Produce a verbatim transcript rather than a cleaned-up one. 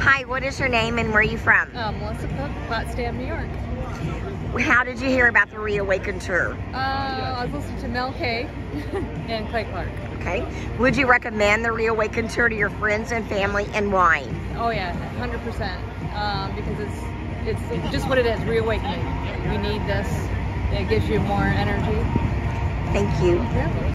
Hi, what is your name and where are you from? Uh, Melissa Cook, Potsdam, New York. How did you hear about the ReAwaken tour? Uh, I was listening to Mel K and Clay Clark. Okay. Would you recommend the ReAwaken tour to your friends and family, and why? Oh yeah, one hundred percent. Um, because it's it's just what it is, reawakening. We need this. It gives you more energy. Thank you. Yeah.